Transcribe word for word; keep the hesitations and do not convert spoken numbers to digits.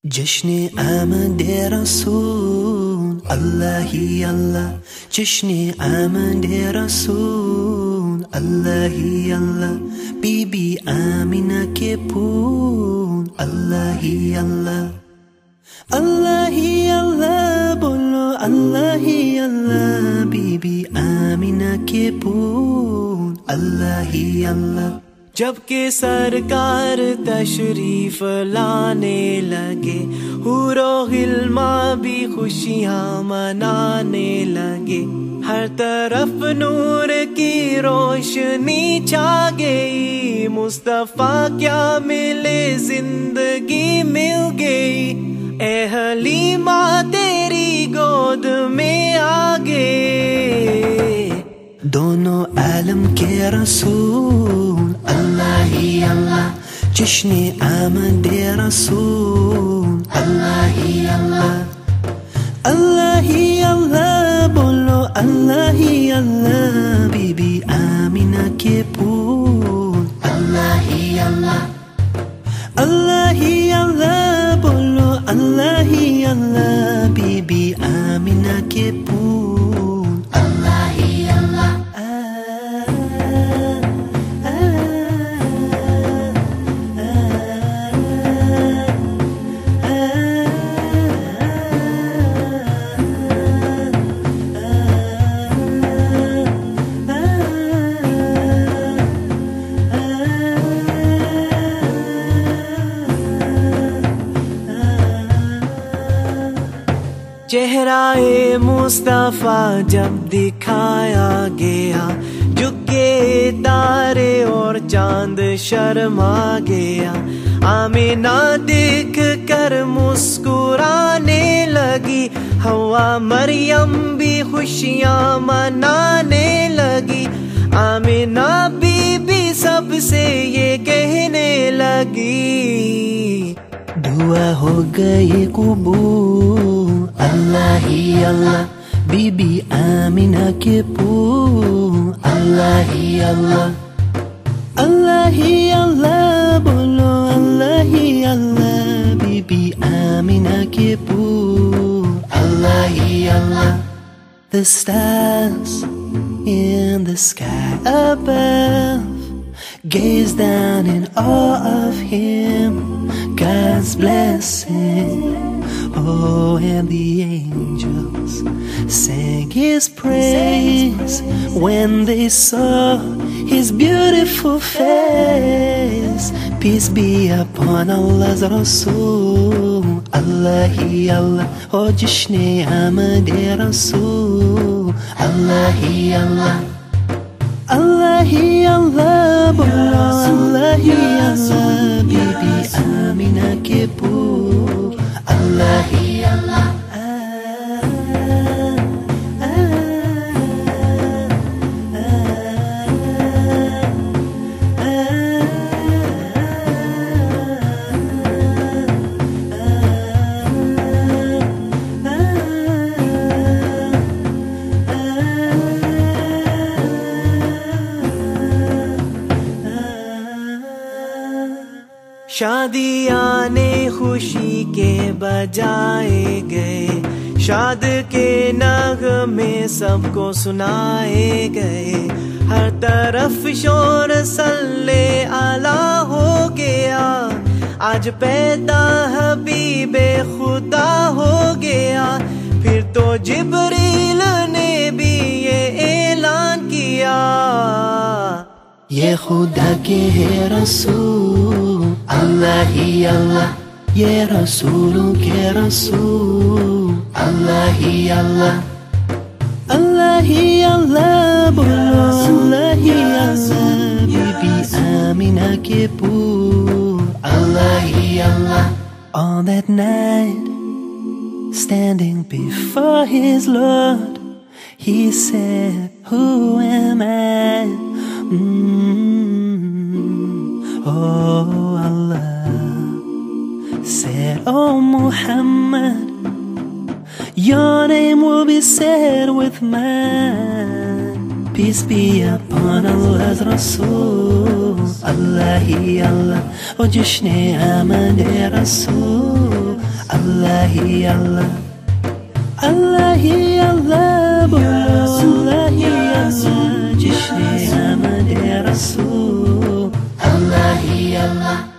जश्ने आमद रसूल अल्लाह ही अल्लाह, जश्ने आमद रसूल अल्लाह ही अल्लाह, बीबी आमिना के फूल अल्लाह ही अल्लाह, अल्लाह ही अल्लाह बोलो अल्लाह ही अल्लाह, बीबी आमिना के फूल अल्लाह ही अल्लाह। जबकि सरकार तशरीफ लाने लगे, हुरो हिल्मा भी खुशियाँ मनाने लगे, हर तरफ नूर की रोशनी छा गई, मुस्तफा क्या मिले जिंदगी मिल गई, ए हलीमा तेरी गोद में आ गए। दोनों आलम के रसूल अल्लाह ही अल्लाह, जश्ने आमद रसूल अल्लाह ही अल्लाह, अल्लाह ही अल्लाह बोलो अल्लाह ही अल्लाह, बीबी आमिना के फूल अल्लाह ही अल्लाह, अल्लाह ही अल्लाह बोलो अल्लाह ही अल्लाह, बीबी आमिना के फूल अल्लाह ही अल्लाह। चेहरा-ए मुस्तफा जब दिखाया गया, झुके तारे और चांद शर्मा गया, आमिना देख कर मुस्कुराने लगी, हवा मरियम भी खुशियाँ मनाने लगी, आमिना बीबी सबसे ये कहने लगी, दुआ हो गई कबूल अल्लाह ही अल्लाह, बीबी आमिना के फूल अल्लाह ही अल्लाह, अल्लाह ही अल्लाह बोलो अल्लाह ही अल्लाह, बीबी आमिना के फूल अल्लाह ही अल्लाह। The stars in the sky above gaze down in awe of him, God's blessing. Oh, and the angels sang his praise when they saw his beautiful face. Peace be upon Allah's Rasul, Allah hi Allah, oh jashne Ahmad Rasul, Allah hi Allah, Allah hi Allah, bolo Allah hi Allah, bibi Amina ke pool, Allah hi Allah. शादियाँ ने खुशी के बजाए गए, शाद के नगमे सबको सुनाए गए, हर तरफ शोर सल्ले आला हो गया, आज पैदा हबीबे खुदा हो गया, फिर तो जिब्रील ने भी ये ऐलान किया, ये खुदा के है रसूल अल्लाह ही अल्लाह, ये रसूलों के रसूल अल्लाह ही अल्लाह, अल्लाह ही अल्लाह बोलो अल्लाह ही अल्लाह, बीबी आमिना के फूल अल्लाह ही अल्लाह। On that night, standing before his Lord, he said, who am I? Mm-hmm. Oh Allah said, oh Muhammad, your name will be said with mine. Peace be upon Allah's Rasul, Allah hi Allah, oh jashne Ahmad Rasul, अल्लाह ही अल्लाह, अल्लाह ही अल्लाह, बोलो अल्लाह ही अल्लाह, जिश्न-ए-अहमद-ए-रसूल, अल्लाह ही अल्लाह।